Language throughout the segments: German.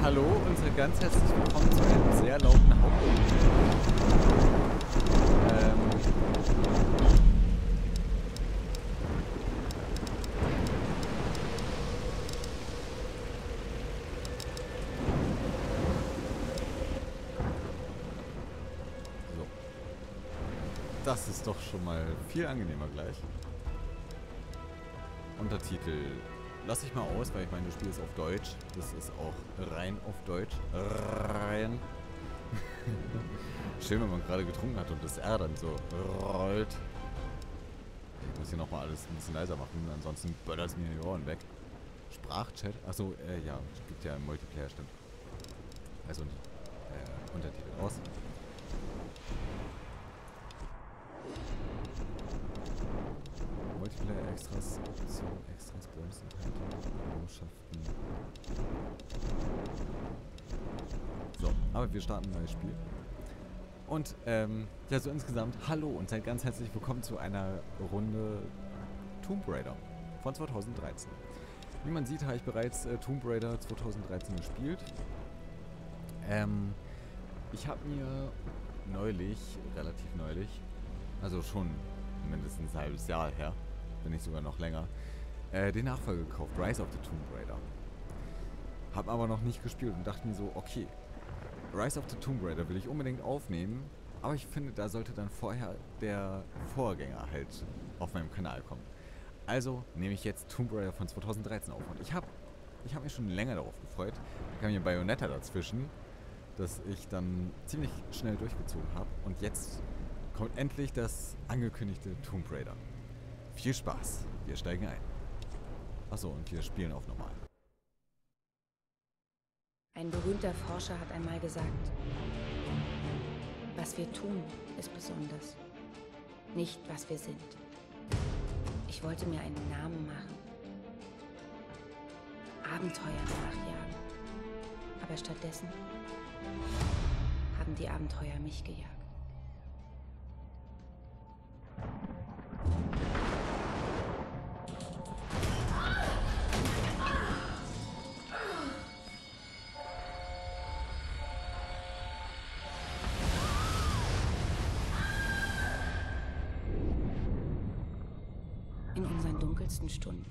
hallo und seid ganz herzlich willkommen zu einem sehr lauten Hauptgrund. So. Das ist doch schon mal viel angenehmer gleich. Untertitel lasse ich mal aus, weil ich meine, das Spiel ist auf Deutsch. Das ist auch rein auf Deutsch. Rein. Schön, wenn man gerade getrunken hat und das R dann so rollt. Ich muss hier nochmal alles ein bisschen leiser machen, ansonsten böllert es mir die Ohren weg. Sprachchat? Achso, ja, gibt ja im Multiplayer, stimmt. Also Untertitel aus. Multiplayer Extras, Option Extras, Bonus-Inhalte, Botschaften. So, aber wir starten ein neues Spiel. Und, ja, so insgesamt, hallo und seid ganz herzlich willkommen zu einer Runde Tomb Raider von 2013. Wie man sieht, habe ich bereits Tomb Raider 2013 gespielt. Ich habe mir neulich, relativ neulich, also schon mindestens ein halbes Jahr her, wenn nicht sogar noch länger, den Nachfolger gekauft, Rise of the Tomb Raider. Hab aber noch nicht gespielt und dachte mir so, okay, Rise of the Tomb Raider will ich unbedingt aufnehmen, aber ich finde, da sollte dann vorher der Vorgänger halt auf meinem Kanal kommen. Also nehme ich jetzt Tomb Raider von 2013 auf und ich hab mich schon länger darauf gefreut. Da kam hier Bayonetta dazwischen, das ich dann ziemlich schnell durchgezogen habe und jetzt kommt endlich das angekündigte Tomb Raider. Viel Spaß, wir steigen ein. Achso, und wir spielen auf normal. Ein berühmter Forscher hat einmal gesagt, was wir tun, ist besonders, nicht was wir sind. Ich wollte mir einen Namen machen, Abenteuer nachjagen, aber stattdessen haben die Abenteuer mich gejagt. In unseren dunkelsten Stunden.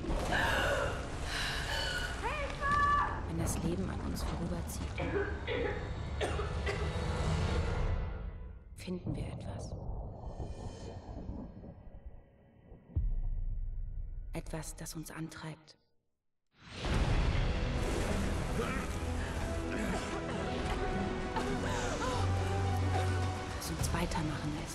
Wenn das Leben an uns vorüberzieht, finden wir etwas. Etwas, das uns antreibt. Das uns weitermachen lässt.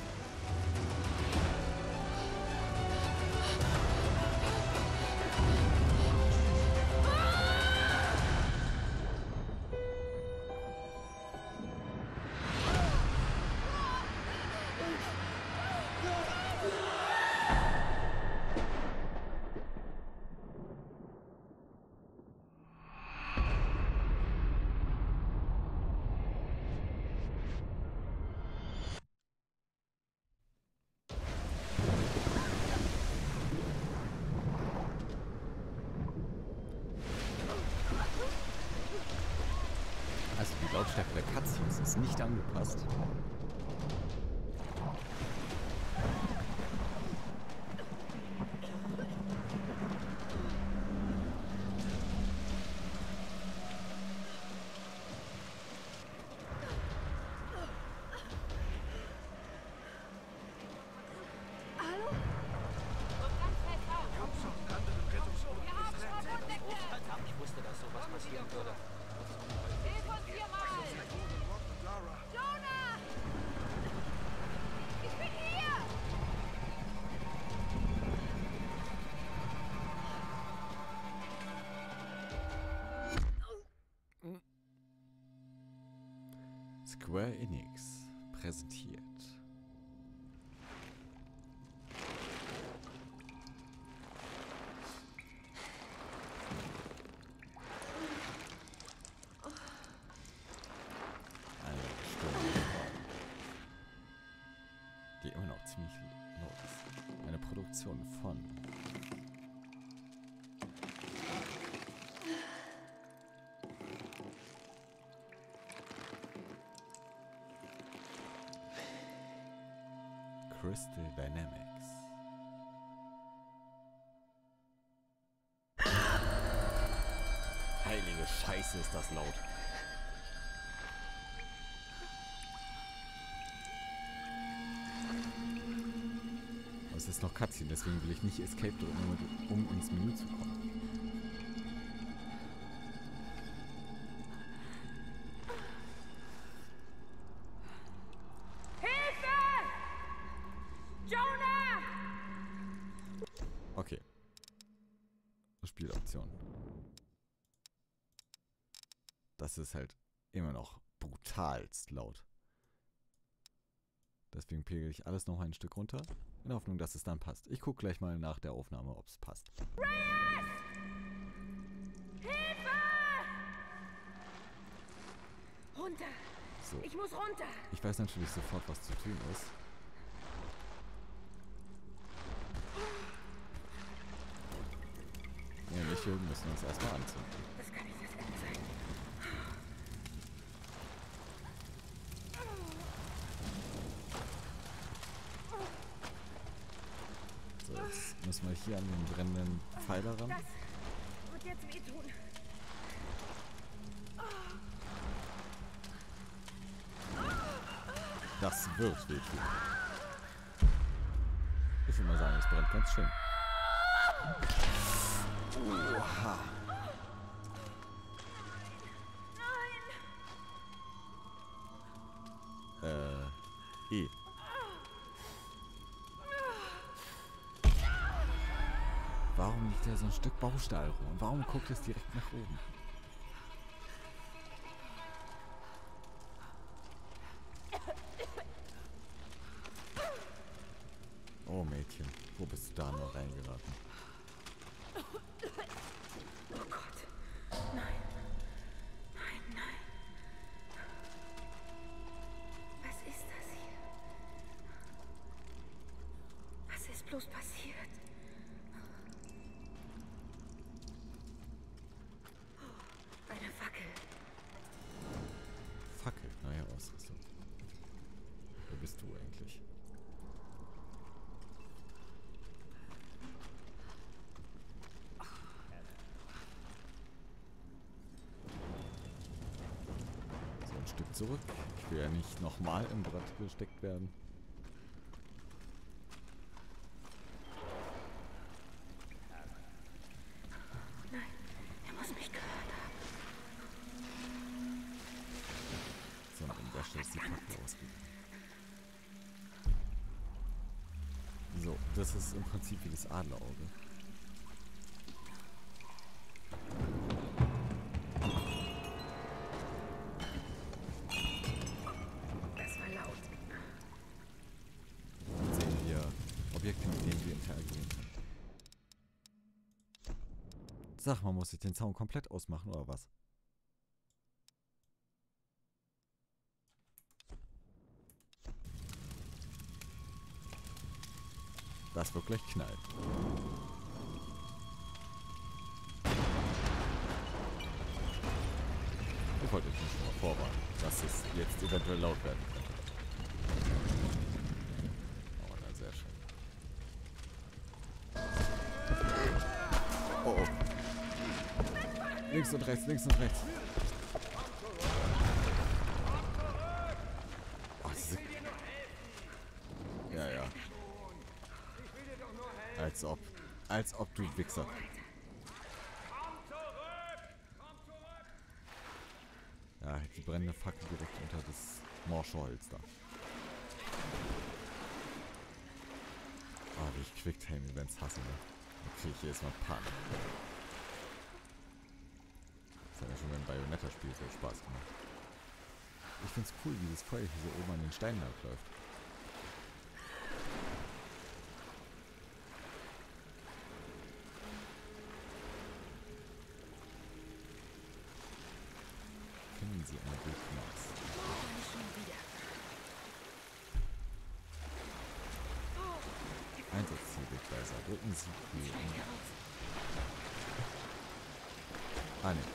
Also die Lautstärke der Cutscenes ist nicht angepasst. Ich wusste, dass sowas passieren würde. Hilf uns hier mal! Jonah! Ich bin hier! Square Enix präsentiert. Die immer noch ziemlich laut ist. Eine Produktion von Crystal Dynamics. Heilige Scheiße, ist das laut. Aber es ist noch Cutscene, deswegen will ich nicht Escape drücken, um ins Menü zu kommen. Okay. Spieloption. Das ist halt immer noch brutalst laut. Deswegen pegel ich alles noch ein Stück runter, in der Hoffnung, dass es dann passt. Ich gucke gleich mal nach der Aufnahme, ob es passt. Hilfe! Runter! So. Ich muss runter! Ich weiß natürlich sofort, was zu tun ist. Nämlich, wir müssen uns erstmal anzünden. Das kann nicht das Ende sein. So, jetzt müssen wir hier an den brennenden Pfeiler ran. Das wird jetzt wehtun. Das wird wehtun. Ich würde mal sagen, es brennt ganz schön. Oha. E. Warum liegt da so ein Stück Baustahl rum? Und warum guckt es direkt nach oben? Oh Mädchen, wo bist du da noch reingeraten? Oh Gott. Nein. Nein, nein. Was ist das hier? Was ist bloß passiert? Oh, eine Fackel. Fackel, neue Ausrüstung. Wer bist du eigentlich? Stück zurück. Ich will ja nicht nochmal im Brett gesteckt werden. Nein, er muss mich gehört haben. So, und an der Stelle ist die Fackel ausgegangen. So, das ist im Prinzip wie das Adlerauge. Sag mal, muss ich den Sound komplett ausmachen, oder was? Das wird gleich knallen. Ich wollte euch nur schon mal vorwarnen, dass es jetzt eventuell laut werden könnte. Oh, na, sehr schön. Oh, oh. Links und rechts, links und rechts. Oh, diese... Ja, ja. Als ob du Wichser. Ja, die brennende Fackel direkt unter das morsche Holz da. Oh, wie ich Quicktime-Events hasse, ne? Da kriege ich jedes Mal Panik. Das hat ja schon beim Bayonetta-Spiel so Spaß gemacht. Ich find's cool, wie das Feuer hier so oben an den Steinen abläuft. Finden Sie eine gute Maß. Einsatzzielwegweiser. Drücken Sie Q. Ah, ne.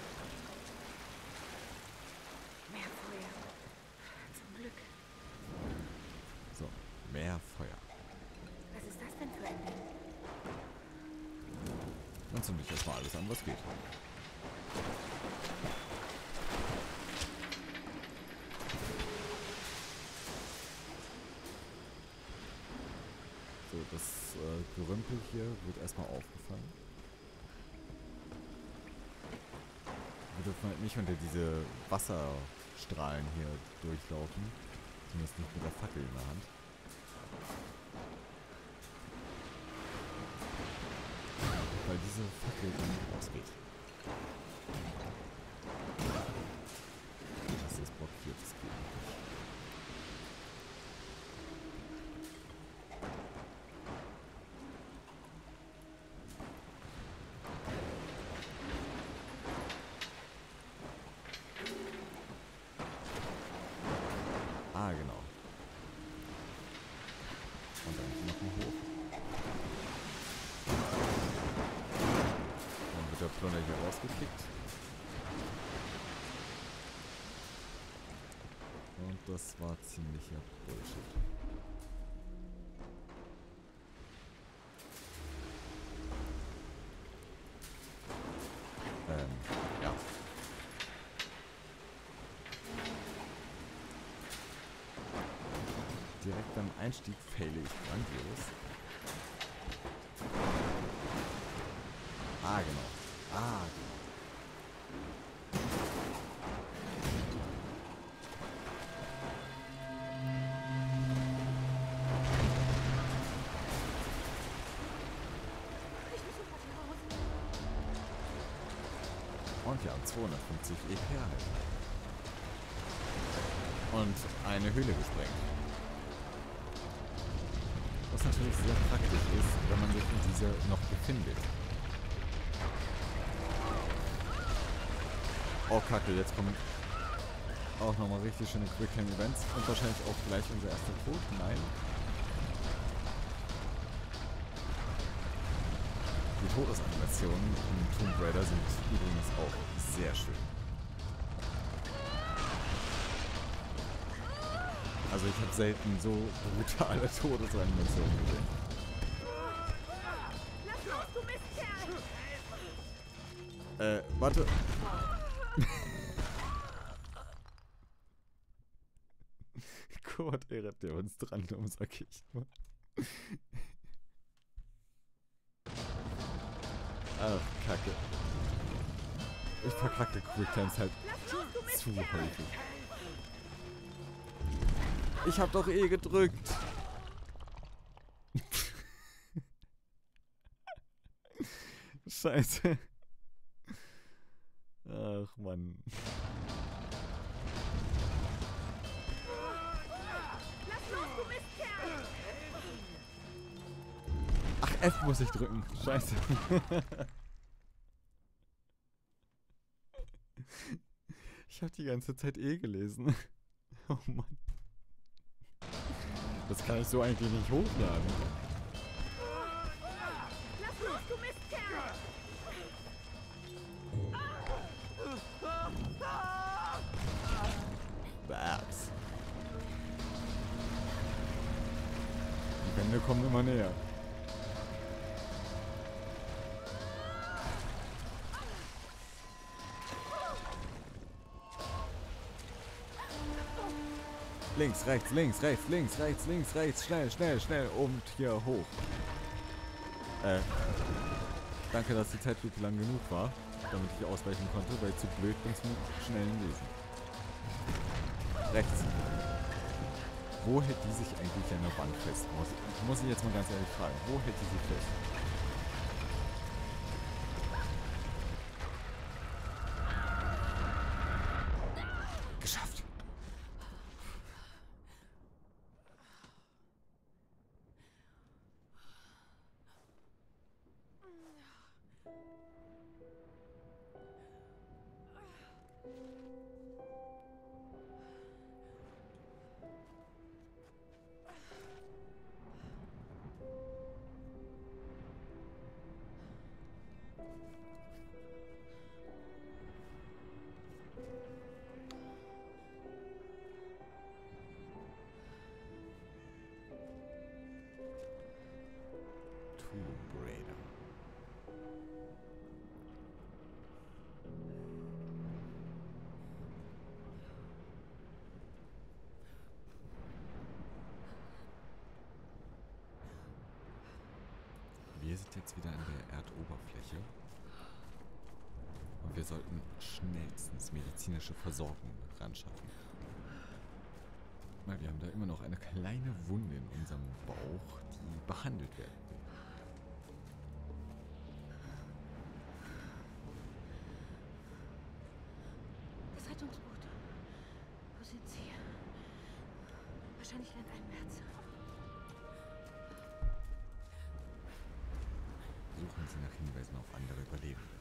Mehr Feuer. Zum Glück. So, mehr Feuer. Dann zünde ich erstmal alles an, was geht. So, das Gerümpel hier wird erstmal aufgefangen. Wir dürfen halt nicht unter diese Wasserstrahlen hier durchlaufen. Zumindest nicht mit der Fackel in der Hand. Weil diese Fackel dann ausgeht. Das ist blockiert, das geht nicht. Ah, genau. Und dann noch mal hoch. Dann wird der Plunder hier rausgekickt. Und das war ziemlicher Bullshit. Ja. Direkt beim Einstieg faile ich grandios. Ah, genau. Ah, genau. Ich muss sofort nach Hause. Und wir haben 250 EP erhalten. Und eine Höhle gesprengt. Was natürlich sehr praktisch ist, wenn man sich in dieser noch befindet. Oh Kacke, jetzt kommen auch nochmal richtig schöne Quick-Time-Events und wahrscheinlich auch gleich unser erster Tod. Nein. Die Todesanimationen in Tomb Raider sind übrigens auch sehr schön. Also ich habe selten so brutale Todesanimationen gesehen. Lass los, du Mistkerl! Warte. Gott, rettet der uns dran, sag ich nur. Ach, Kacke. Ich verkacke Quicktimes halt zu häufig. Ich hab doch eh gedrückt. Scheiße. Ach, Mann. Lass los, du Mistkerl! Ach, F muss ich drücken. Scheiße. Ich hab die ganze Zeit E gelesen. Oh Mann. Das kann ich so eigentlich nicht hochladen. Lass los, du Mistkerl! Babs. Die Wände kommen immer näher. Links, rechts, links, rechts, links, rechts, links, rechts. Schnell, schnell, schnell. Und hier hoch. Danke, dass die Zeitlupe lang genug war, damit ich ausweichen konnte, weil ich zu blöd bin zum schnellen Lesen. Rechts. Wo hält die sich eigentlich an der Wand fest? Muss ich jetzt mal ganz ehrlich fragen. Wo hält die sich fest? Geschafft. Tomb Raider. liegt jetzt wieder an der Erdoberfläche. Und wir sollten schnellstens medizinische Versorgung ran schaffen. Weil wir haben da immer noch eine kleine Wunde in unserem Bauch, die behandelt werden will. Das Rettungsboot. Wo sind sie? Wahrscheinlich landeinwärts. Suchen Sie nach Hinweisen auf andere Überlebende.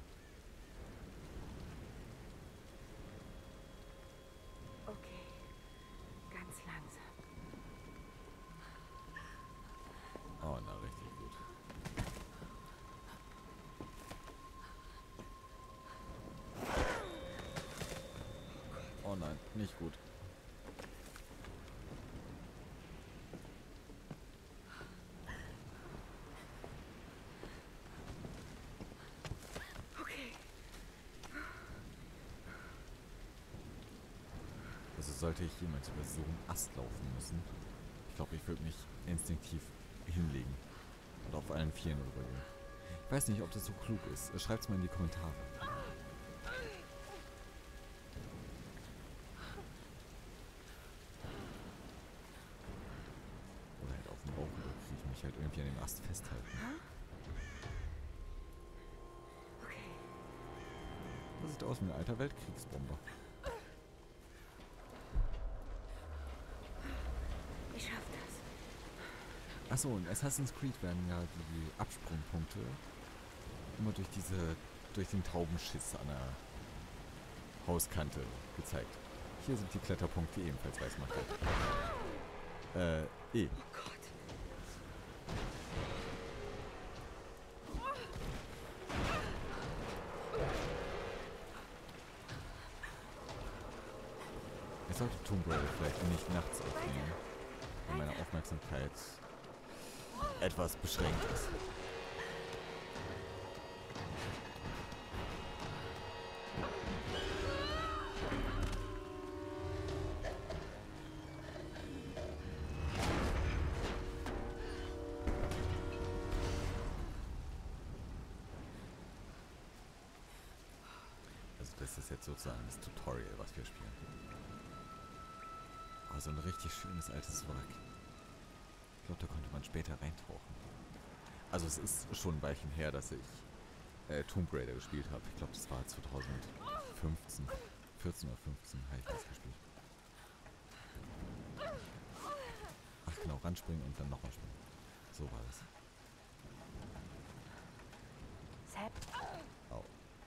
Okay. Ganz langsam. Oh, na, richtig gut. Oh nein, nicht gut. Okay. Also sollte ich jemals über so einen Ast laufen müssen, ich glaube, ich würde mich instinktiv hinlegen und auf allen Vieren rübergehen. Ich weiß nicht, ob das so klug ist. Schreibt es mal in die Kommentare. Oder halt auf dem Bauch, oder kriege ich mich halt irgendwie an dem Ast festhalten. Okay. Das sieht aus wie ein alter Weltkriegsbomber. Ich schaff das. Achso, in Assassin's Creed werden ja die Absprungpunkte immer durch den Taubenschiss an der Hauskante gezeigt. Hier sind die Kletterpunkte ebenfalls weiß markiert. E. Oh Gott. Ich sollte Tomb Raider vielleicht nicht nachts aufnehmen, weil meine Aufmerksamkeit etwas beschränkt ist. Also das ist jetzt sozusagen das Tutorial, was wir spielen. Oh, so ein richtig schönes altes Wrack. Ich glaube, da konnte man später reintauchen. Also es ist schon ein Weilchen her, dass ich Tomb Raider gespielt habe. Ich glaube, das war 2015. 14 oder 15 habe ich das gespielt. Ach genau, ranspringen und dann nochmal springen. So war das. Sam? Au.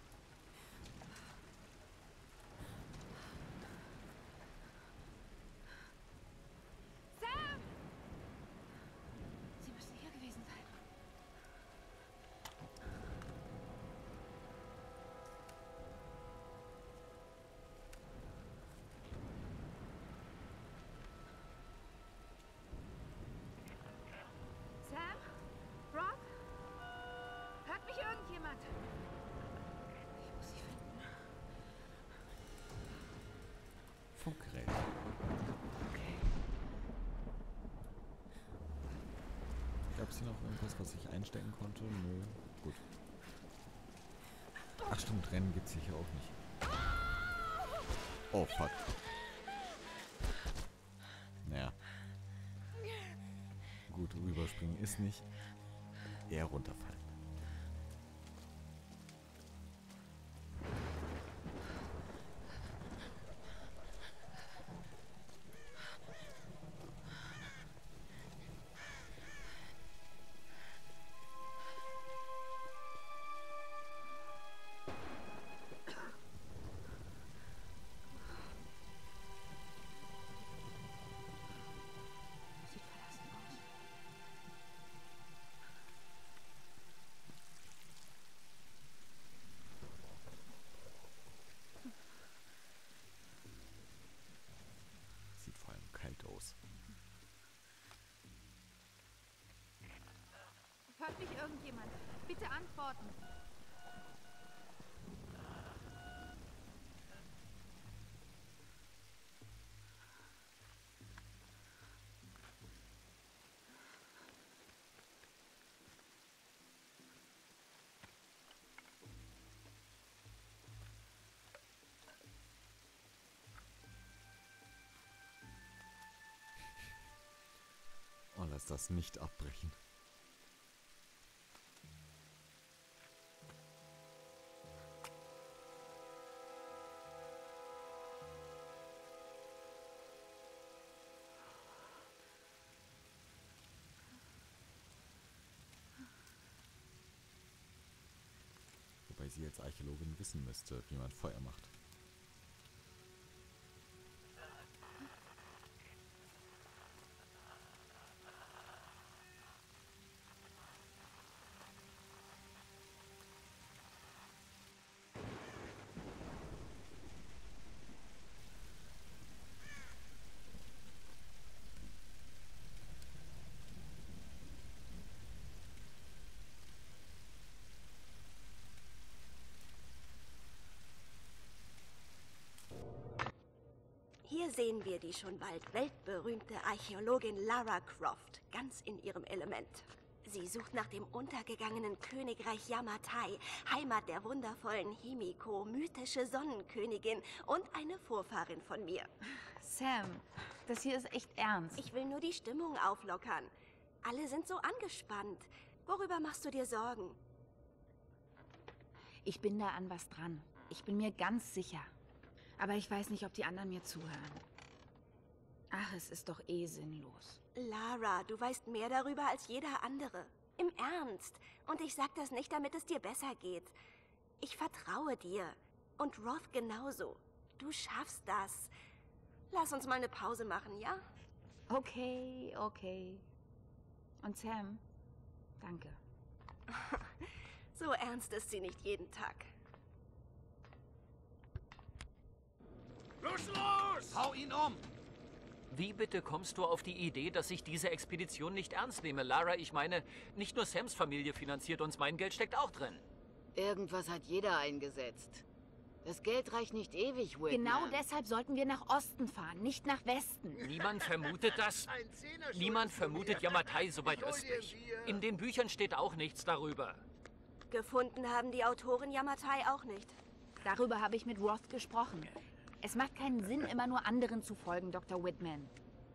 Sam! Sie müssen hier gewesen sein. Sam? Rob? Hört mich irgendjemand? Ich muss sie finden. Funkgerät. Okay. Gab es hier noch irgendwas, was ich einstecken konnte? Nö. Gut. Ach stimmt, Rennen gibt es hier auch nicht. Oh, fuck. Naja. Gut, rüberspringen ist nicht. Eher runterfallen. Sieht verlassen aus. Sieht vor allem kalt aus. Hört mich irgendjemand? Bitte antworten. Lass das nicht abbrechen. Wobei sie als Archäologin wissen müsste, wie man Feuer macht. Hier sehen wir die schon bald weltberühmte Archäologin Lara Croft, ganz in ihrem Element. Sie sucht nach dem untergegangenen Königreich Yamatai, Heimat der wundervollen Himiko, mythische Sonnenkönigin und eine Vorfahrin von mir. Sam, das hier ist echt ernst. Ich will nur die Stimmung auflockern. Alle sind so angespannt. Worüber machst du dir Sorgen? Ich bin da an was dran. Ich bin mir ganz sicher. Aber ich weiß nicht, ob die anderen mir zuhören. Ach, es ist doch eh sinnlos. Lara, du weißt mehr darüber als jeder andere. Im Ernst. Und ich sag das nicht, damit es dir besser geht. Ich vertraue dir. Und Roth genauso. Du schaffst das. Lass uns mal eine Pause machen, ja? Okay, okay. Und Sam, danke. So ernst ist sie nicht jeden Tag. Los! Hau ihn um! Wie bitte kommst du auf die Idee, dass ich diese Expedition nicht ernst nehme? Lara, ich meine, nicht nur Sams Familie finanziert uns, mein Geld steckt auch drin. Irgendwas hat jeder eingesetzt. Das Geld reicht nicht ewig, Whitman. Genau deshalb sollten wir nach Osten fahren, nicht nach Westen. Niemand vermutet das. Niemand vermutet Yamatai so weit östlich. In den Büchern steht auch nichts darüber. Gefunden haben die Autoren Yamatai auch nicht. Darüber habe ich mit Roth gesprochen. Es macht keinen Sinn, immer nur anderen zu folgen, Dr. Whitman.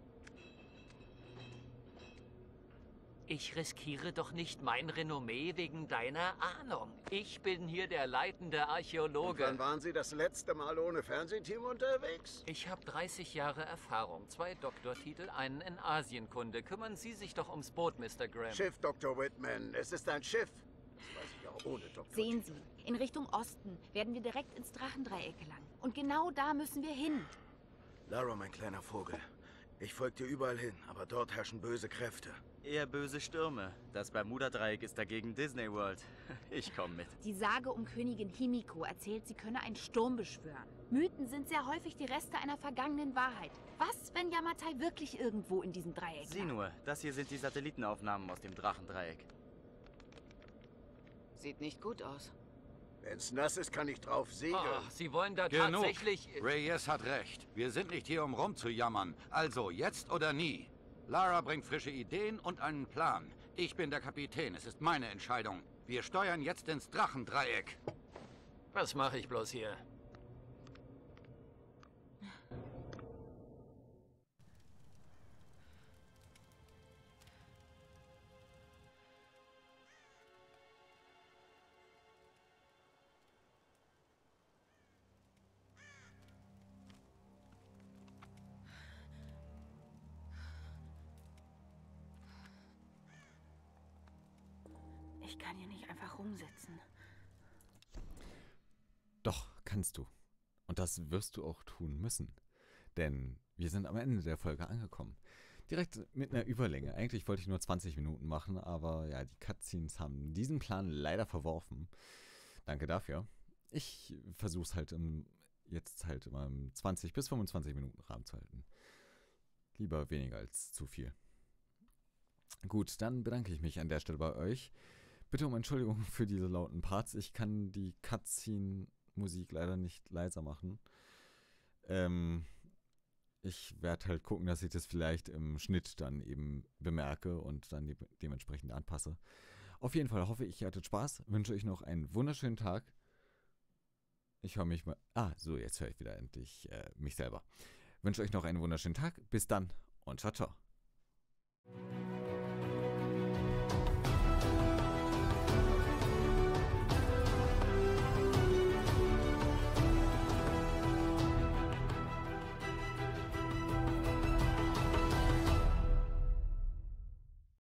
Ich riskiere doch nicht mein Renommee wegen deiner Ahnung. Ich bin hier der leitende Archäologe. Und wann waren Sie das letzte Mal ohne Fernsehteam unterwegs? Ich habe 30 Jahre Erfahrung, 2 Doktortitel, einen in Asienkunde. Kümmern Sie sich doch ums Boot, Mr. Graham. Schiff, Dr. Whitman. Es ist ein Schiff. Das weiß ich auch ohne Doktor. Sehen Sie, in Richtung Osten werden wir direkt ins Drachendreieck gelangen. Und genau da müssen wir hin. Lara, mein kleiner Vogel. Ich folge dir überall hin, aber dort herrschen böse Kräfte. Eher böse Stürme. Das Bermuda-Dreieck ist dagegen Disney World. Ich komme mit. Die Sage um Königin Himiko erzählt, sie könne einen Sturm beschwören. Mythen sind sehr häufig die Reste einer vergangenen Wahrheit. Was, wenn Yamatai wirklich irgendwo in diesem Dreieck Sieh lag? nur, das hier sind die Satellitenaufnahmen aus dem Drachendreieck. Sieht nicht gut aus. Wenn's nass ist, kann ich drauf segeln. Ach, Sie wollen da Genug. tatsächlich... Reyes hat recht. Wir sind nicht hier, um rumzujammern. Also, jetzt oder nie. Lara bringt frische Ideen und einen Plan. Ich bin der Kapitän. Es ist meine Entscheidung. Wir steuern jetzt ins Drachendreieck. Was mache ich bloß hier? Ich kann hier nicht einfach rumsitzen. Doch, kannst du. Und das wirst du auch tun müssen. Denn wir sind am Ende der Folge angekommen. Direkt mit einer Überlänge. Eigentlich wollte ich nur 20 Minuten machen, aber ja, die Cutscenes haben diesen Plan leider verworfen. Danke dafür. Ich versuche es halt jetzt halt immer im 20 bis 25 Minuten Rahmen zu halten. Lieber weniger als zu viel. Gut, dann bedanke ich mich an der Stelle bei euch. Bitte um Entschuldigung für diese lauten Parts. Ich kann die Cutscene-Musik leider nicht leiser machen. Ich werde halt gucken, dass ich das vielleicht im Schnitt dann eben bemerke und dann dementsprechend anpasse. Auf jeden Fall hoffe ich, ihr hattet Spaß. Wünsche euch noch einen wunderschönen Tag. Ich höre mich mal... so, jetzt höre ich wieder endlich mich selber. Wünsche euch noch einen wunderschönen Tag. Bis dann und ciao, ciao.